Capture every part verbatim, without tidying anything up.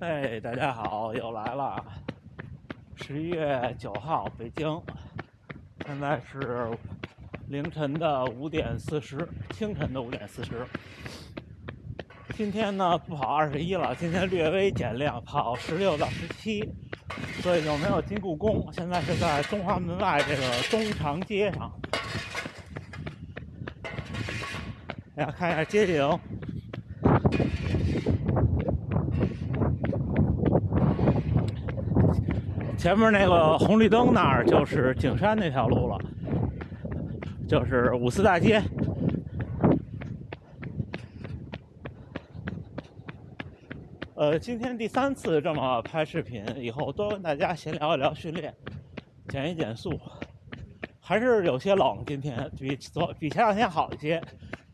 嘿，大家好，又来了。十一月九号，北京，现在是凌晨的五点四十，清晨的五点四十。今天呢不跑二十一了，今天略微减量，跑十六到十七，所以就没有进故宫。现在是在中华门外这个东长街上，大家看一下街景。前面那个红绿灯那儿就是景山那条路了，就是五四大街。呃，今天第三次这么拍视频，以后多跟大家闲聊一聊训练，减一减速。还是有些冷，今天比昨比前两天好一些，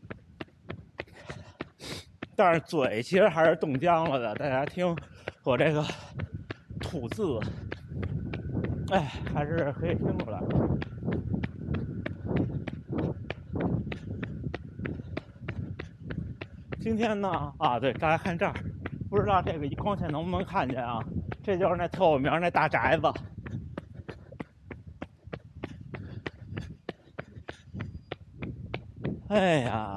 但是嘴其实还是冻僵了的。大家听我这个吐字。哎，还是可以听出来。今天呢，啊，对，大家看这儿，不知道这个光线能不能看见啊？这就是那特有名那大宅子。哎呀，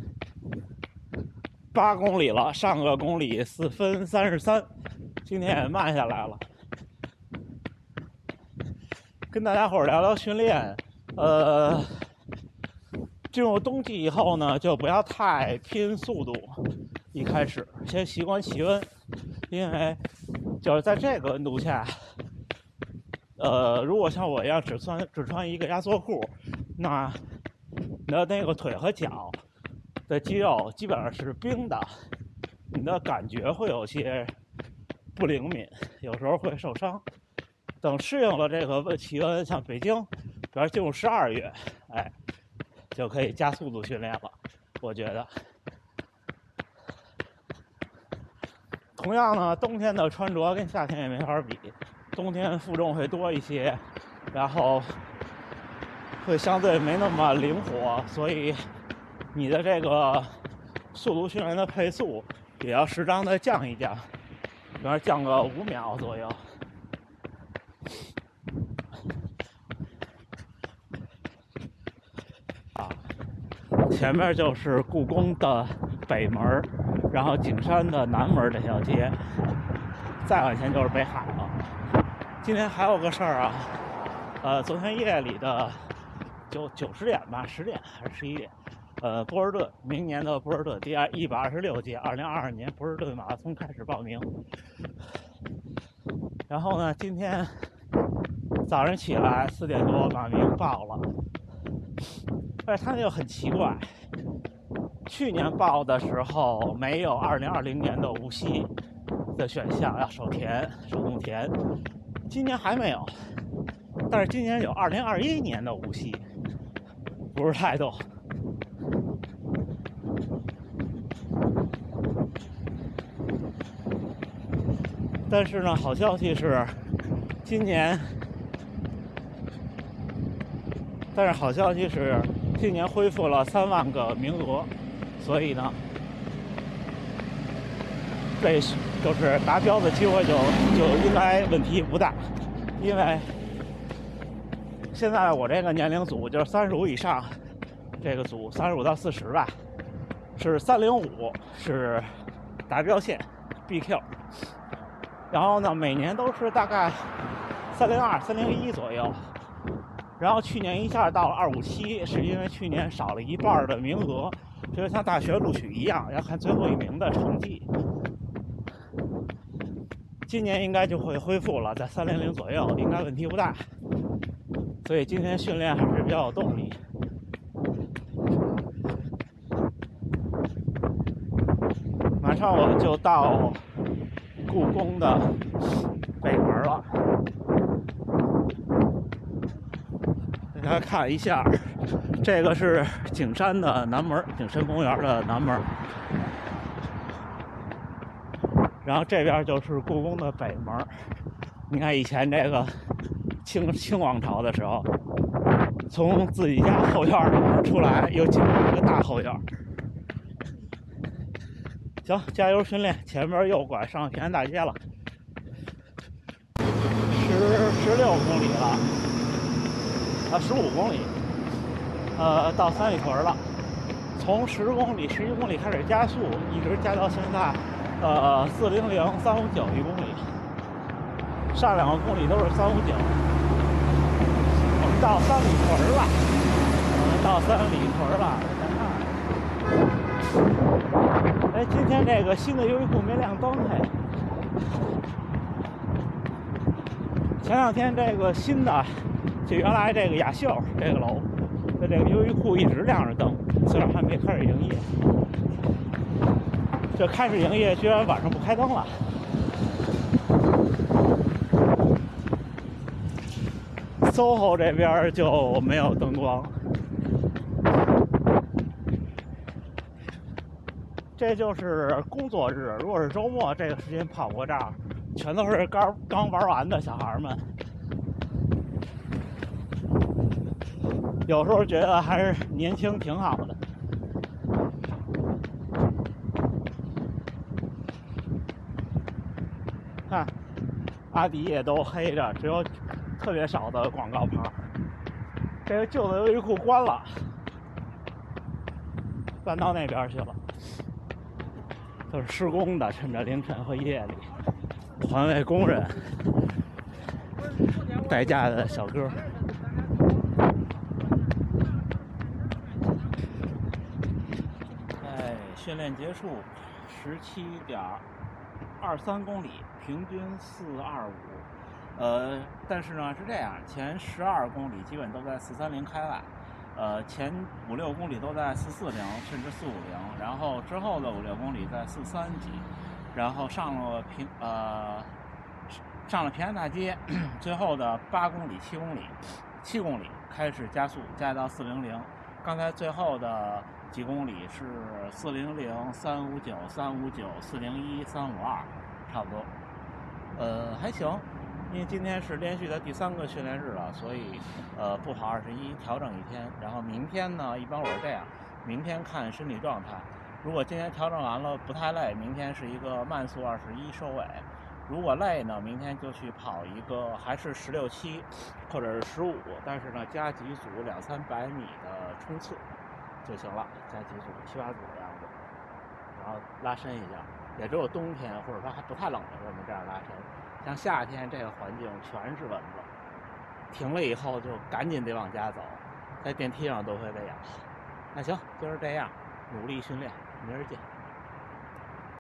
八公里了，上个公里四分三十三，今天也慢下来了。跟大家伙儿聊聊训练，呃，进入冬季以后呢，就不要太拼速度，一开始先习惯气温，因为就是在这个温度下，呃，如果像我一样只穿只穿一个压缩裤，那你的那个腿和脚的肌肉基本上是冰的，你的感觉会有些不灵敏，有时候会受伤。等适应了这个气温，像北京，比如进入十二月，哎，就可以加速度训练了。我觉得，同样呢，冬天的穿着跟夏天也没法比，冬天负重会多一些，然后会相对没那么灵活，所以你的这个速度训练的配速也要适当的降一降，比如降个五秒左右。前面就是故宫的北门，然后景山的南门这条街，再往前就是北海了。今天还有个事儿啊，呃，昨天夜里的九九十点吧，十点还是十一点，呃，波士顿明年的波士顿第一百二十六届二零二二年波士顿马拉松开始报名。然后呢，今天早上起来四点多把名报了。但是他那个很奇怪，去年报的时候没有二零二零年的无锡的选项，要手填手动填，今年还没有，但是今年有二零二一年的无锡，不是太懂。但是呢，好消息是今年，但是好消息是今年恢复了三万个名额，所以呢，被就是达标的机会就就应该问题不大，因为现在我这个年龄组就是三十五以上，这个组三十五到四十吧，是三零五是达标线 B Q， 然后呢每年都是大概三零二、三零一左右。然后去年一下到了二五七，是因为去年少了一半的名额，就像大学录取一样，要看最后一名的成绩。今年应该就会恢复了，在三零零左右，应该问题不大。所以今天训练还是比较有动力。马上我就到故宫的北门了。大家看一下，这个是景山的南门，景山公园的南门。然后这边就是故宫的北门。你看以前这个清清王朝的时候，从自己家后院的门出来，又进入一个大后院。 行，加油训练，前面右拐上平安大街了，十十六公里了，啊，十五公里，呃，到三里屯了。从十公里、十一公里开始加速，一直加到现在，呃，四零零、三五九一公里。上两个公里都是三五九。我们到三里屯了，我们到三里屯了。哎，今天这个新的优衣库没亮灯，嘿。前两天这个新的，就原来这个雅秀这个楼的这个优衣库一直亮着灯，虽然还没开始营业。这开始营业居然晚上不开灯了。S O H O 这边就没有灯光。这就是工作日，如果是周末，这个时间跑过这儿，全都是刚刚玩完的小孩们。有时候觉得还是年轻挺好的。看，阿迪也都黑着，只有特别少的广告牌。这个旧的优衣库关了，搬到那边去了。都是施工的，趁着凌晨和夜里，环卫工人，代驾的小哥。哎，训练结束，十七点二三公里，平均四二五。呃，但是呢是这样，前十二公里基本都在四三零开外。呃，前五六公里都在四四零甚至四五零，然后之后的五六公里在四三几，然后上了平呃上了平安大街，最后的八公里、七公里、七公里开始加速，加到四零零。刚才最后的几公里是四零零、三五九、三五九、四零一、三五二，差不多。呃，还行。因为今天是连续的第三个训练日了，所以呃不跑二十一，调整一天。然后明天呢，一般我是这样，明天看身体状态。如果今天调整完了不太累，明天是一个慢速二十一收尾。如果累呢，明天就去跑一个还是十六七或者是十五，但是呢加几组两三百米的冲刺就行了，加几组七八组的样子，然后拉伸一下。也只有冬天或者说还不太冷的时候，我们这样拉伸。像夏天这个环境全是蚊子，停了以后就赶紧得往家走，在电梯上都会被咬。那行，就是这样，努力训练，明儿见。